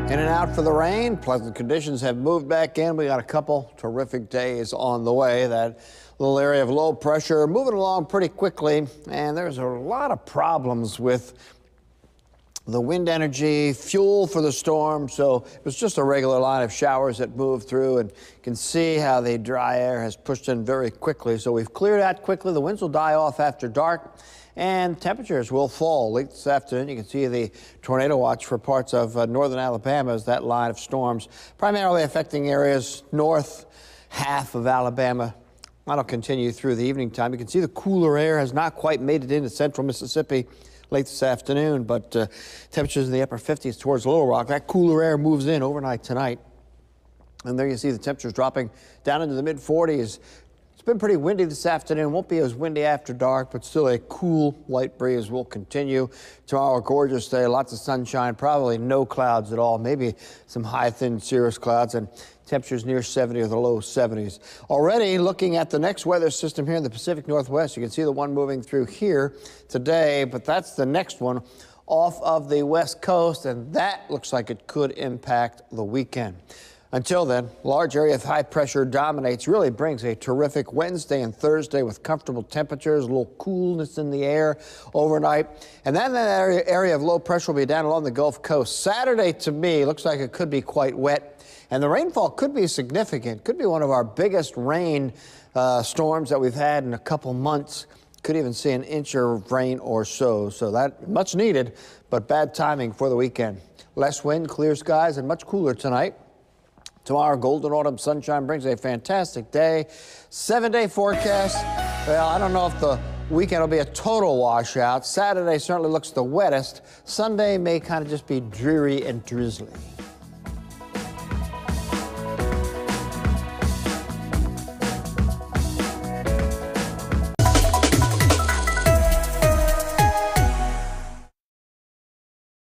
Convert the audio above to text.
In and out for the rain. Pleasant conditions have moved back in. We got a couple terrific days on the way. That little area of low pressure moving along pretty quickly. And there's a lot of problems with the wind energy, fuel for the storm. So it was just a regular line of showers that moved through. And you can see how the dry air has pushed in very quickly. So we've cleared out quickly. The winds will die off after dark. And temperatures will fall late this afternoon. You can see the tornado watch for parts of northern Alabama as that line of storms primarily affecting areas north half of Alabama. That'll continue through the evening time. You can see the cooler air has not quite made it into central Mississippi late this afternoon, but temperatures in the upper 50s towards Little Rock. That cooler air moves in overnight tonight. And there you see the temperatures dropping down into the mid 40s. It's been pretty windy this afternoon. Won't be as windy after dark, but still a cool light breeze will continue. Tomorrow, a gorgeous day, lots of sunshine, probably no clouds at all, maybe some high, thin cirrus clouds, and temperatures near 70 or the low 70s. Already looking at the next weather system here in the Pacific Northwest, you can see the one moving through here today, but that's the next one off of the west coast, and that looks like it could impact the weekend. Until then, large area of high pressure dominates, really brings a terrific Wednesday and Thursday with comfortable temperatures, a little coolness in the air overnight. And then that area of low pressure will be down along the Gulf Coast. Saturday, to me, looks like it could be quite wet. And the rainfall could be significant. Could be one of our biggest rain storms that we've had in a couple months. Could even see an inch of rain or so. So that much needed, but bad timing for the weekend. Less wind, clear skies, and much cooler tonight. Tomorrow, golden autumn sunshine brings a fantastic day. 7-day forecast. Well, I don't know if the weekend will be a total washout. Saturday certainly looks the wettest. Sunday may kind of just be dreary and drizzly.